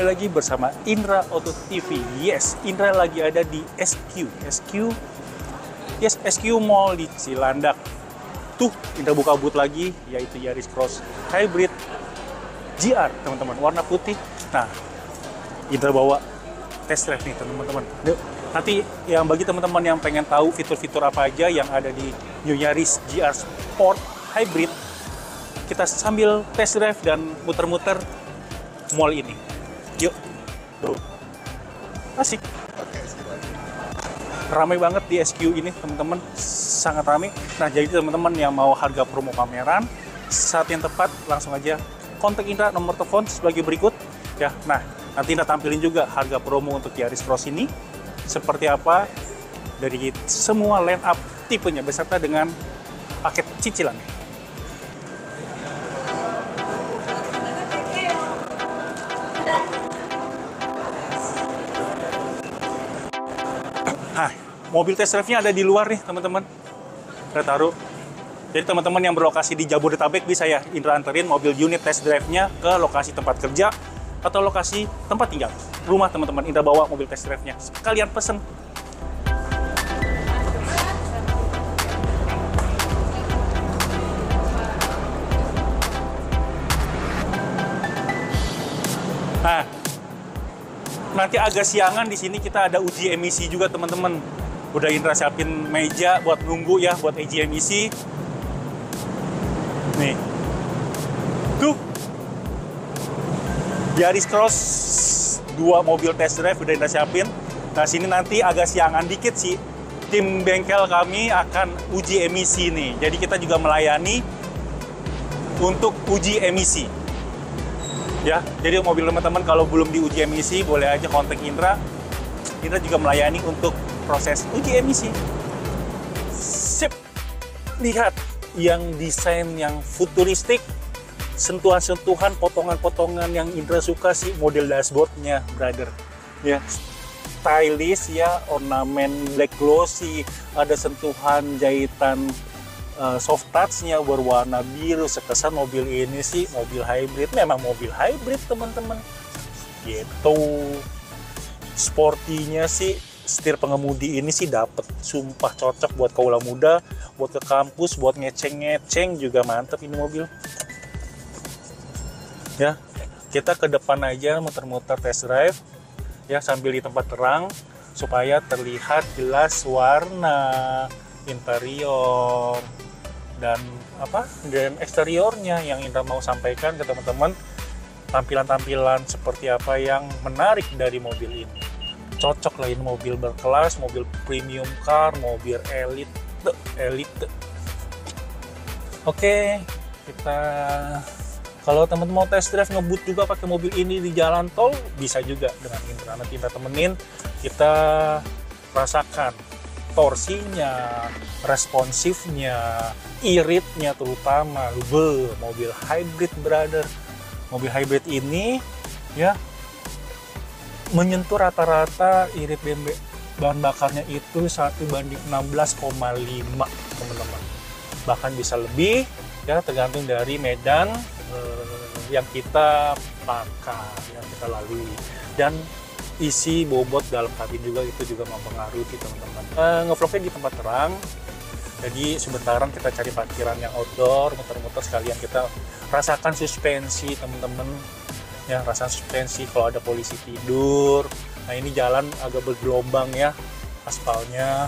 kembali lagi bersama Indra Auto TV. Yes, Indra lagi ada di SQ Mall di Cilandak. Tuh, Indra buka booth lagi, yaitu Yaris Cross Hybrid GR, teman-teman, warna putih. Nah, Indra bawa test drive nih, teman-teman. Nanti yang bagi teman-teman yang pengen tahu fitur-fitur apa aja yang ada di New Yaris GR Sport Hybrid, kita sambil test drive dan muter-muter mall ini. Yuk, bro. Asik. Ramai banget di SQ ini, teman-teman. Sangat ramai. Nah, jadi teman-teman yang mau harga promo pameran, saat yang tepat langsung aja kontak Indra, nomor telepon sebagai berikut. Ya, nah, nanti Indra tampilin juga harga promo untuk Yaris Cross ini seperti apa dari semua line up tipenya beserta dengan paket cicilannya. Nah, mobil test drive-nya ada di luar nih, teman-teman. Kita taruh. Jadi teman-teman yang berlokasi di Jabodetabek bisa ya Indra anterin mobil unit test drive-nya ke lokasi tempat kerja atau lokasi tempat tinggal. Rumah teman-teman, Indra bawa mobil test drive-nya. Sekalian pesen. Nah, nanti agak siangan di sini kita ada uji emisi juga, teman-teman. Udah Indra siapin meja buat nunggu ya, buat uji emisi. Nih. Tuh. Yaris Cross 2 mobil test drive udah Indra siapin. Nah, sini nanti agak siangan dikit sih. Tim bengkel kami akan uji emisi nih. Jadi kita juga melayani untuk uji emisi. Ya, jadi mobil teman-teman kalau belum diuji emisi boleh aja kontak Indra. Indra juga melayani untuk proses uji emisi. Sip. Lihat yang desain yang futuristik, sentuhan-sentuhan, potongan-potongan yang Indra suka sih model dashboardnya, brother. Ya, stylish ya, ornamen black glossy, ada sentuhan jahitan soft touch-nya berwarna biru. Sekesan mobil ini sih mobil hybrid, memang mobil hybrid teman-teman gitu. Sportinya sih, setir pengemudi ini sih dapet, sumpah cocok buat kaula muda, buat ke kampus, buat ngeceng-ngeceng juga mantep ini mobil ya. Kita ke depan aja muter-muter test drive ya sambil di tempat terang supaya terlihat jelas warna interior dan eksteriornya yang Indra mau sampaikan ke teman-teman. Tampilan-tampilan seperti apa yang menarik dari mobil ini. Cocok lah ini mobil berkelas, mobil premium car, mobil elite. Oke, kita kalau teman-teman mau test drive ngebut juga pakai mobil ini di jalan tol bisa juga dengan Indra. Nanti Indra temenin, kita rasakan torsinya, responsifnya, iritnya terutama. Mobil hybrid, brother. Mobil hybrid ini ya menyentuh rata-rata irit bahan bakarnya itu 1:16,5, teman-teman. Bahkan bisa lebih ya, tergantung dari medan yang kita pakai, yang kita lalui, dan isi bobot dalam kabin juga itu juga mempengaruhi, teman-teman. Ngevlognya di tempat terang, jadi sebentaran kita cari parkiran yang outdoor, muter-muter sekalian kita rasakan suspensi, teman-teman. Ya, rasakan suspensi kalau ada polisi tidur. Nah, ini jalan agak bergelombang ya, aspalnya.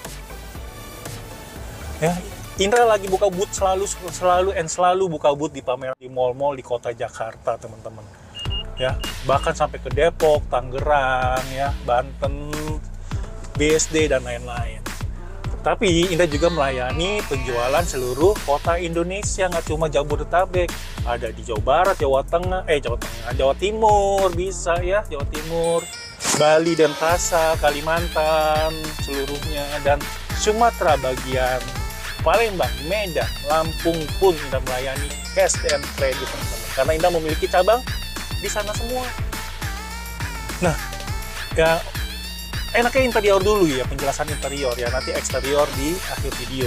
Ya, Indra lagi buka booth selalu buka booth di pameran di mall-mall di kota Jakarta, teman-teman. Ya, bahkan sampai ke Depok, Tangerang, ya, Banten, BSD dan lain-lain. Tapi Indra juga melayani penjualan seluruh kota Indonesia, nggak cuma Jabodetabek. Ada di Jawa Barat, Jawa Timur bisa ya, Jawa Timur, Bali, Denpasar, Kalimantan seluruhnya, dan Sumatera bagian Palembang, Medan, Lampung pun Indra melayani cash and credit, teman-teman. Karena Indra memiliki cabang di sana semua. Nah, ya enaknya interior dulu ya, penjelasan interior ya, nanti eksterior di akhir video.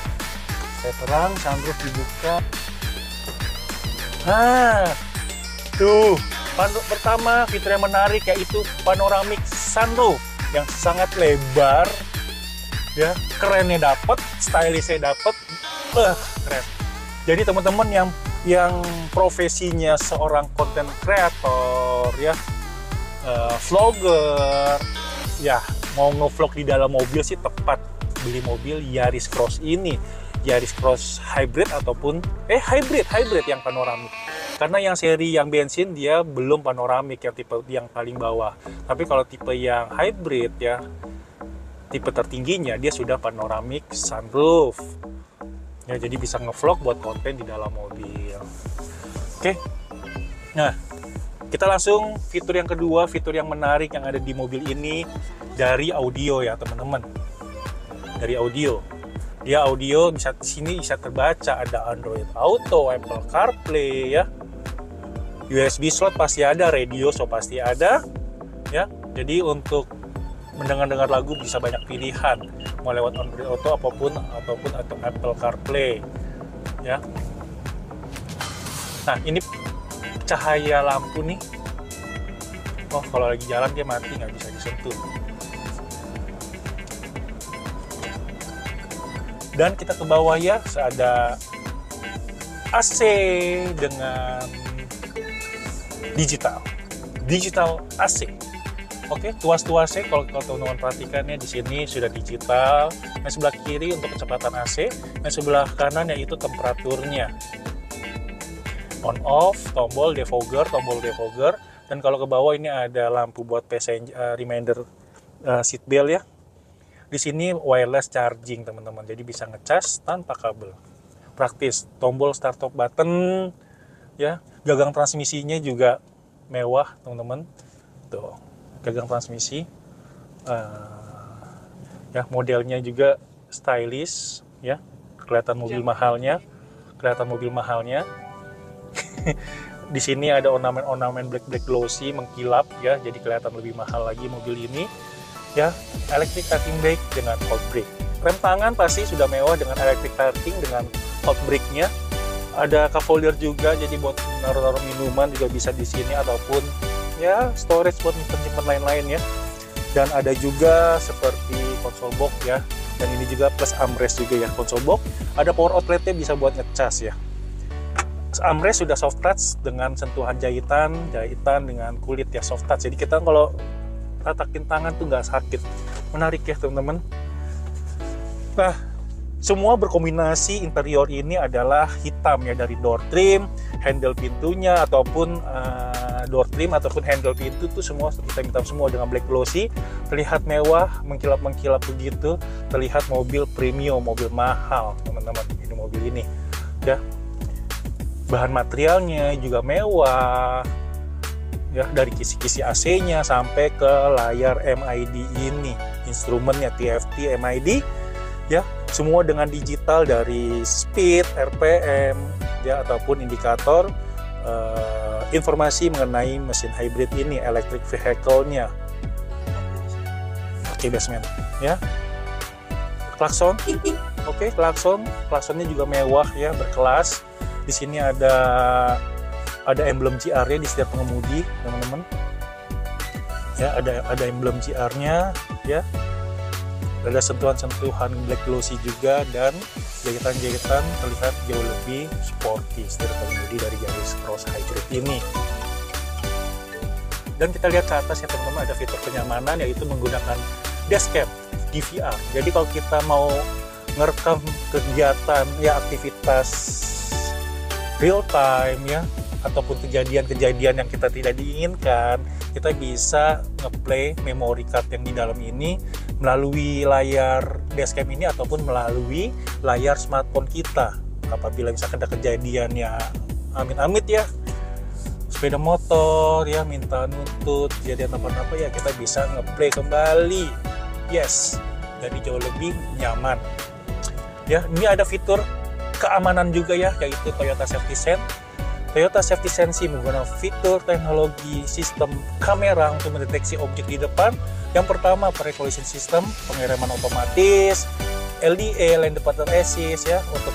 Saya terang, sunroof dibuka. Nah, Tuh, pertama fitur yang menarik yaitu panoramic sunroof yang sangat lebar, ya, kerennya dapet, stylishnya dapet, keren. Jadi teman-teman yang profesinya seorang content creator, ya, vlogger, ya, mau ngevlog di dalam mobil sih tepat beli mobil Yaris Cross ini. Yaris Cross hybrid ataupun hybrid yang panoramik. Karena yang seri yang bensin dia belum panoramik, yang tipe yang paling bawah. Tapi kalau tipe yang hybrid, ya, tipe tertingginya dia sudah panoramik sunroof. Ya, jadi bisa ngevlog buat konten di dalam mobil. Oke. Nah, kita langsung fitur yang kedua, fitur yang menarik yang ada di mobil ini dari audio, ya teman-teman. Dari audio. Dia audio bisa di sini bisa terbaca, ada Android Auto, Apple CarPlay, ya. USB slot pasti ada, radio so pasti ada, ya. Jadi untuk mendengar lagu bisa banyak pilihan, mau lewat Android Auto ataupun Apple CarPlay, ya. Nah, ini cahaya lampu nih. Oh, kalau lagi jalan dia mati, nggak bisa disentuh. Dan kita ke bawah, ya, ada AC dengan digital AC. Oke, tuas-tuasnya kalau teman-teman perhatikan, ya, di sini sudah digital. Yang sebelah kiri untuk kecepatan AC, yang sebelah kanan yaitu temperaturnya. On off, tombol defogger, dan kalau ke bawah ini ada lampu buat reminder seat belt, ya. Di sini wireless charging, teman-teman, jadi bisa ngecas tanpa kabel. Praktis. Tombol start stop button, ya. Gagang transmisinya juga mewah, teman-teman. Tuh, gagang transmisi. Ya, modelnya juga stylish, ya. Kelihatan mobil mahalnya. Di sini ada ornamen black glossy mengkilap, ya, jadi kelihatan lebih mahal lagi mobil ini. Ya, electric parking brake dengan cold brake. Rem tangan pasti sudah mewah dengan electric parking dengan cold brake-nya. Ada cup holder juga, jadi buat naruh minuman juga bisa di sini, ataupun, ya, storage buat nyimpen lain-lain, ya. Dan ada juga seperti console box, ya. Dan ini juga plus armrest juga, ya, console box. Ada power outlet-nya bisa buat ngecas, ya. Armrest sudah soft touch dengan sentuhan jahitan dengan kulit, ya, soft touch. Jadi kita kalau tatakin tangan tuh nggak sakit. Menarik, ya, teman-teman. Nah, semua berkombinasi. Interior ini adalah hitam, ya, dari door trim, handle pintunya ataupun door trim ataupun handle pintu tuh semua hitam semua dengan black glossy. Terlihat mewah, mengkilap begitu. Terlihat mobil premium, mobil mahal, teman-teman. Ini mobil ini, ya. Bahan materialnya juga mewah. Ya, dari kisi-kisi AC-nya sampai ke layar MID ini, instrumennya TFT MID, ya, semua dengan digital dari speed, RPM, ya, ataupun indikator informasi mengenai mesin hybrid ini, electric vehicle-nya. Oke, basement, ya. Klakson, oke, klaksonnya juga mewah, ya, berkelas. Di sini ada emblem GR-nya di setiap pengemudi, teman-teman. Ya, ada emblem GR-nya, ya. Ada sentuhan black glossy juga, dan jahitan terlihat jauh lebih sporty setiap pengemudi dari Yaris Cross Hybrid ini. Dan kita lihat ke atas, ya, teman-teman, ada fitur kenyamanan yaitu menggunakan dashcam DVR. Jadi kalau kita mau ngerekam kegiatan, ya, aktivitas real time, ya, ataupun kejadian-kejadian yang kita tidak diinginkan, kita bisa ngeplay memory card yang di dalam ini melalui layar dashcam ini ataupun melalui layar smartphone kita. Apabila misalkan ada kejadian, ya, amit-amit, ya, sepeda motor, ya, minta nuntut, kejadian apa-apa, ya, kita bisa ngeplay kembali. Yes, jadi jauh lebih nyaman. Ya, ini ada fitur keamanan juga, ya, yaitu Toyota Safety Sense. Toyota Safety Sense menggunakan fitur teknologi sistem kamera untuk mendeteksi objek di depan. Yang pertama, pre-collision system, pengereman otomatis, LDA, lane departure assist, ya, untuk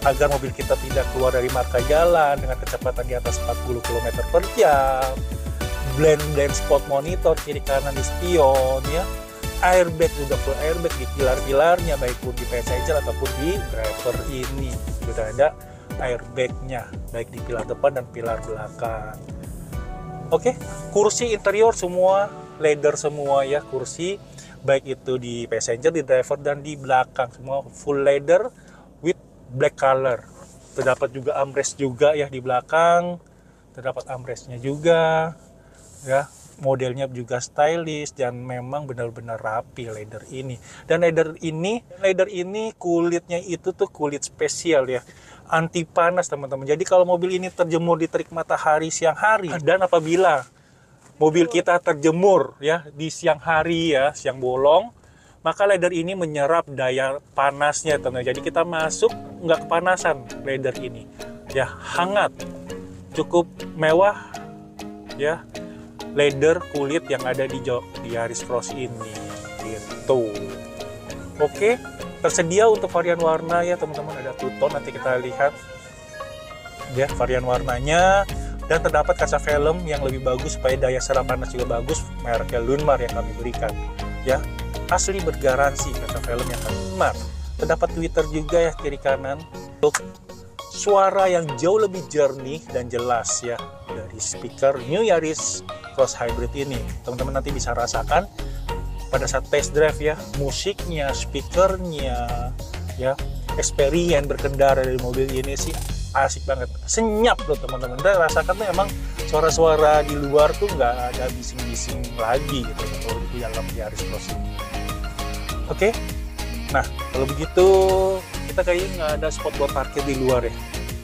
agar mobil kita tidak keluar dari marka jalan dengan kecepatan di atas 40 km per jam. Blind spot monitor kiri kanan di spion ya. Airbag sudah full airbag di pilar-pilarnya, baik pun di passenger ataupun di driver ini sudah ada airbagnya, baik di pilar depan dan pilar belakang. Oke, kursi interior semua leather semua ya, kursi baik itu di passenger, di driver dan di belakang semua full leather with black color. Terdapat juga armrest juga ya di belakang, terdapat armrestnya juga ya. Modelnya juga stylish dan memang benar-benar rapi leather ini. Dan leather ini kulitnya itu tuh kulit spesial ya, anti panas teman-teman. Jadi kalau mobil ini terjemur di terik matahari siang hari, dan apabila mobil kita terjemur ya di siang hari ya, siang bolong, maka leather ini menyerap daya panasnya teman-teman. Jadi kita masuk nggak kepanasan leather ini ya, hangat, cukup mewah ya. Leather kulit yang ada di Yaris Cross ini gitu. Oke, tersedia untuk varian warna ya teman-teman, ada two-tone, nanti kita lihat ya varian warnanya. Dan terdapat kaca film yang lebih bagus supaya daya serap panas juga bagus, mereknya Lundmar yang kami berikan ya, asli bergaransi kaca film yang Lundmar. Terdapat tweeter juga ya kiri kanan untuk suara yang jauh lebih jernih dan jelas ya dari speaker New Yaris Cross Hybrid ini. Teman-teman nanti bisa rasakan pada saat test drive ya, musiknya, speakernya ya, experience berkendara dari mobil ini sih asik banget, senyap loh teman-teman. Dan rasakan tuh emang suara-suara di luar tuh nggak ada bising-bising lagi gitu kalau di dalam Yaris Cross ini. Oke, nah kalau begitu kita kayaknya nggak ada spot buat parkir di luar ya.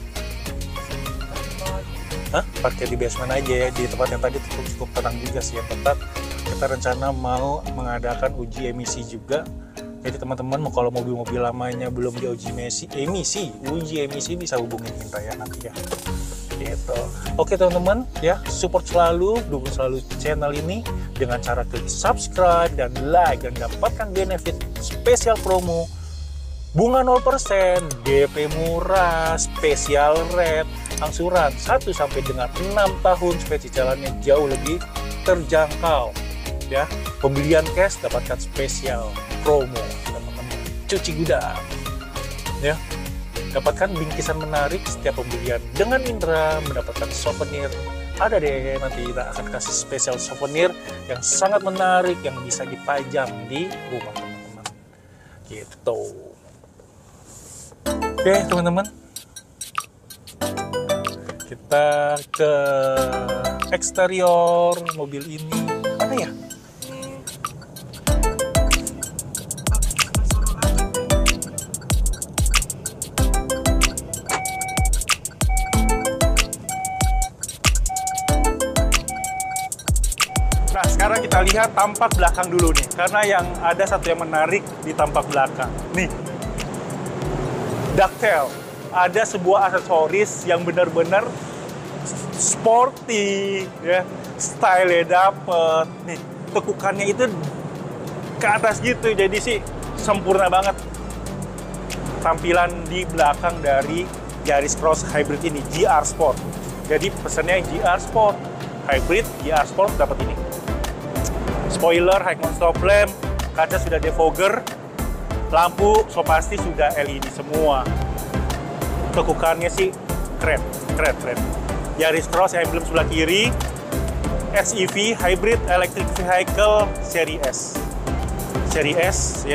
Hah? Parkir di basement aja ya, di tempat yang tadi cukup tenang juga sih ya. Tempat kita rencana mau mengadakan uji emisi juga. Jadi teman-teman kalau mobil-mobil lamanya belum diuji uji emisi bisa hubungin kita ya nanti ya. Gitu. Oke teman-teman ya, support selalu, dukung selalu channel ini dengan cara klik subscribe dan like, dan dapatkan benefit spesial promo bunga 0%, DP murah, spesial rate, angsuran 1 sampai dengan 6 tahun supaya cicilannya jauh lebih terjangkau ya. Pembelian cash dapatkan spesial promo teman-teman, cuci gudang ya. Dapatkan bingkisan menarik setiap pembelian. Dengan Indra mendapatkan souvenir. Ada deh, nanti kita akan kasih spesial souvenir yang sangat menarik yang bisa dipajang di rumah teman-teman gitu. Oke teman-teman, kita ke eksterior mobil ini. Mana ya? Nah sekarang kita lihat tampak belakang dulu nih, karena yang ada satu yang menarik di tampak belakang nih. Ducktail, ada sebuah aksesoris yang benar-benar sporty ya, style-nya dapet nih, tekukannya itu ke atas gitu, jadi sih sempurna banget tampilan di belakang dari Yaris Cross Hybrid ini, GR Sport. Jadi pesannya GR Sport Hybrid, GR Sport dapat ini. Spoiler, high stop lamp, kaca sudah defogger, lampu so pasti sudah LED semua. Tekukannya sih keren. Yaris Cross emblem sebelah kiri, SEV Hybrid Electric Vehicle Seri S ya.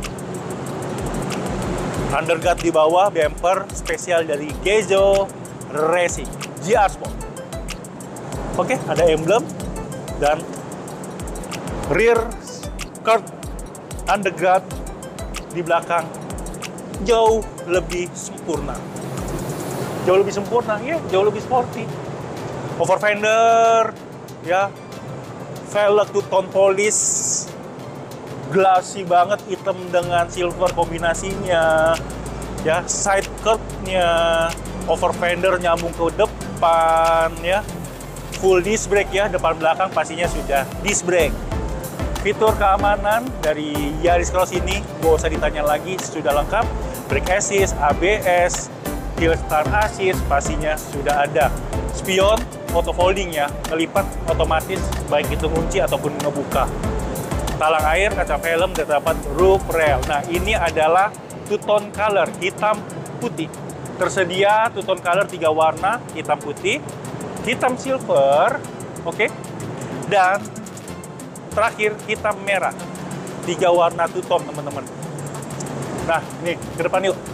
Underguard di bawah, bumper spesial dari Gezo Racing GR Sport. Oke, ada emblem dan rear curve underguard di belakang jauh lebih sempurna. Jauh lebih sporty. Over fender ya, velg two-tone polish, glassy banget, hitam dengan silver kombinasinya ya. Side curve-nya, over fender nyambung ke depan ya. Full disc brake ya, depan belakang pastinya sudah disc brake. Fitur keamanan dari Yaris Cross ini gak usah ditanya lagi, sudah lengkap. Brake assist, ABS, Hill Start Assist pastinya sudah ada. Spion auto folding ya, ngelipat otomatis baik itu kunci ataupun ngebuka. Talang air, kaca film, dan terdapat roof rail. Nah, ini adalah two-tone color, hitam putih. Tersedia two-tone color 3 warna, hitam putih, hitam silver, oke, dan terakhir hitam merah. 3 warna two-tone, teman-teman. Nah, nih, ke depan yuk.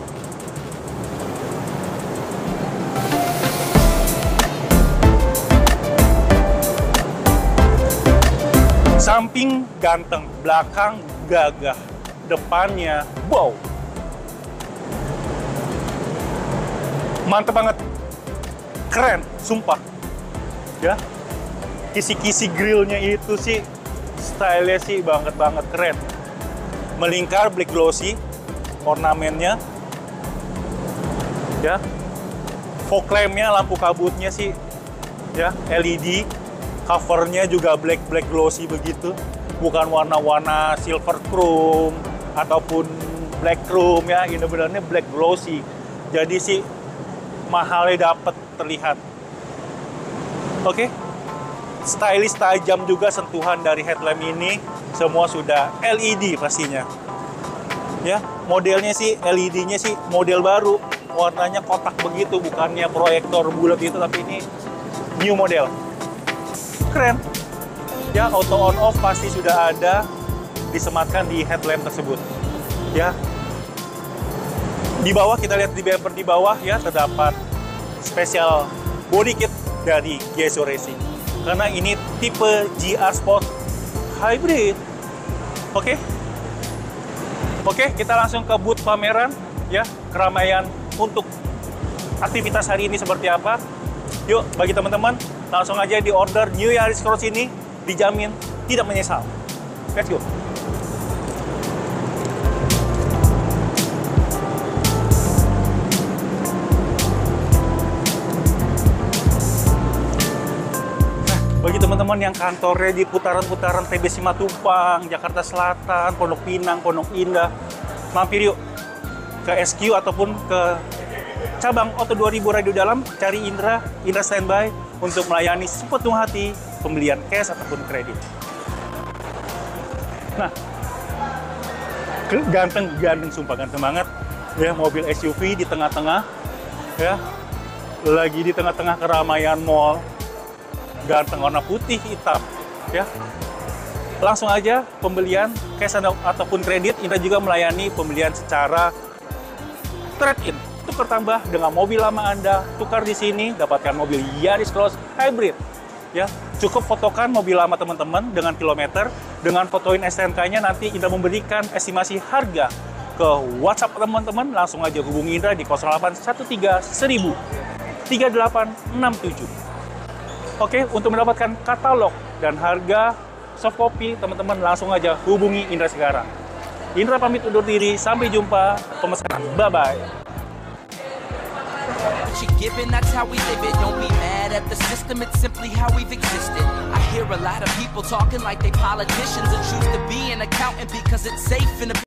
Samping ganteng, belakang gagah, depannya wow. Mantep banget. Keren, sumpah. Ya. Kisi-kisi grillnya itu sih, stylenya sih banget keren. Melingkar black glossy, ornamennya. Ya. Fog lampnya, lampu kabutnya sih ya LED. Covernya juga black glossy begitu, bukan warna-warna silver chrome ataupun black chrome ya, ini benernya black glossy. Jadi sih mahalnya dapat terlihat. Oke, stylish, tajam juga sentuhan dari headlamp ini, semua sudah LED pastinya. Ya, modelnya sih LED-nya sih model baru, warnanya kotak begitu, bukannya proyektor bulat itu, tapi ini new model. Keren ya, auto on off pasti sudah ada disematkan di headlamp tersebut ya. Di bawah kita lihat, di bumper di bawah ya, terdapat spesial body kit dari GSO Racing karena ini tipe GR Sport Hybrid. Oke, kita langsung ke booth pameran ya, keramaian untuk aktivitas hari ini seperti apa. Yuk, bagi teman-teman, langsung aja di order New Yaris Cross ini, dijamin tidak menyesal. Let's go. Nah, bagi teman-teman yang kantornya di putaran-putaran TB Simatupang, Jakarta Selatan, Pondok Pinang, Pondok Indah, mampir yuk ke SQ ataupun ke cabang Auto 2000 Radio Dalam, cari Indra Standby untuk melayani sepenuh hati pembelian cash ataupun kredit. Nah, ganteng sumpah, ganteng banget ya, mobil SUV di tengah-tengah ya, lagi di tengah-tengah keramaian mall, ganteng, warna putih hitam ya. Langsung aja pembelian cash ataupun kredit. Indra juga melayani pembelian secara trade-in, tukar tambah dengan mobil lama Anda, tukar di sini, dapatkan mobil Yaris Cross Hybrid. Ya, cukup fotokan mobil lama teman-teman dengan kilometer, dengan fotoin STNK-nya, nanti Indra memberikan estimasi harga ke WhatsApp teman-teman. Langsung aja hubungi Indra di 0813 1000 3867. Oke, untuk mendapatkan katalog dan harga soft copy, teman-teman langsung aja hubungi Indra sekarang. Indra pamit undur diri, sampai jumpa pemesanan. Bye-bye. You're given, that's how we live it. Don't be mad at the system, it's simply how we've existed. I hear a lot of people talking like they politicians and choose to be an accountant because it's safe in a